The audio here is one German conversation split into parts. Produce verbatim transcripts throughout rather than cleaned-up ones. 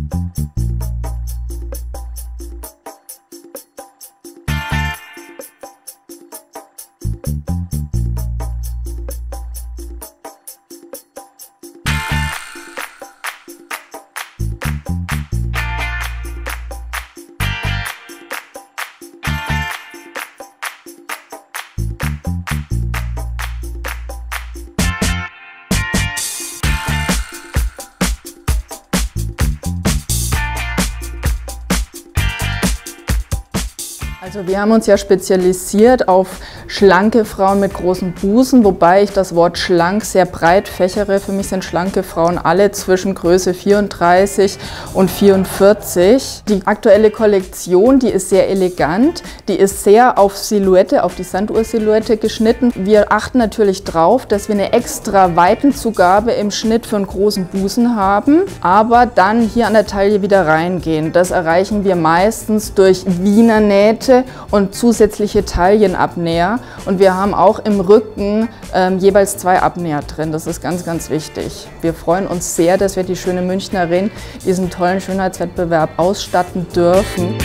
Also wir haben uns ja spezialisiert auf schlanke Frauen mit großen Busen, wobei ich das Wort schlank sehr breit fächere. Für mich sind schlanke Frauen alle zwischen Größe vierunddreißig und vierundvierzig. Die aktuelle Kollektion, die ist sehr elegant, die ist sehr auf Silhouette, auf die Sanduhr-Silhouette geschnitten. Wir achten natürlich darauf, dass wir eine extra Weitenzugabe im Schnitt für einen großen Busen haben, aber dann hier an der Taille wieder reingehen. Das erreichen wir meistens durch Wiener Nähte und zusätzliche Taillenabnäher. Und wir haben auch im Rücken ähm, jeweils zwei Abnäher drin. Das ist ganz, ganz wichtig. Wir freuen uns sehr, dass wir die schöne Münchnerin diesen tollen Schönheitswettbewerb ausstatten dürfen.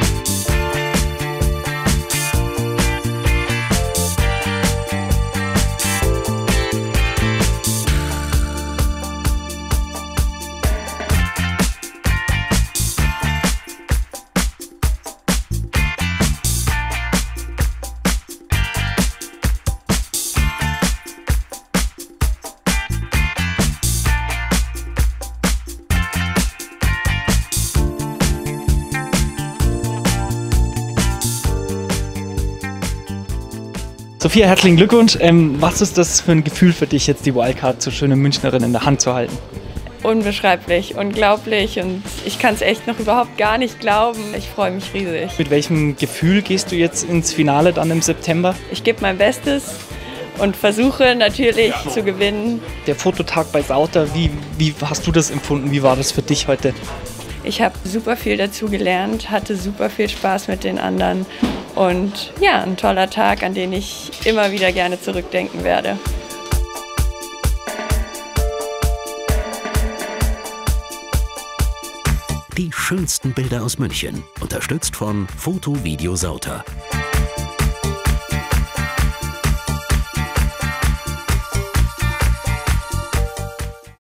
Sophia, herzlichen Glückwunsch. Ähm, was ist das für ein Gefühl für dich, jetzt die Wildcard zur schönen Münchnerin in der Hand zu halten? Unbeschreiblich, unglaublich und ich kann es echt noch überhaupt gar nicht glauben. Ich freue mich riesig. Mit welchem Gefühl gehst du jetzt ins Finale dann im September? Ich gebe mein Bestes und versuche natürlich zu gewinnen. Der Fototag bei Sauter, wie, wie hast du das empfunden? Wie war das für dich heute? Ich habe super viel dazu gelernt, hatte super viel Spaß mit den anderen und ja, ein toller Tag, an den ich immer wieder gerne zurückdenken werde. Die schönsten Bilder aus München, unterstützt von Foto Video Sauter.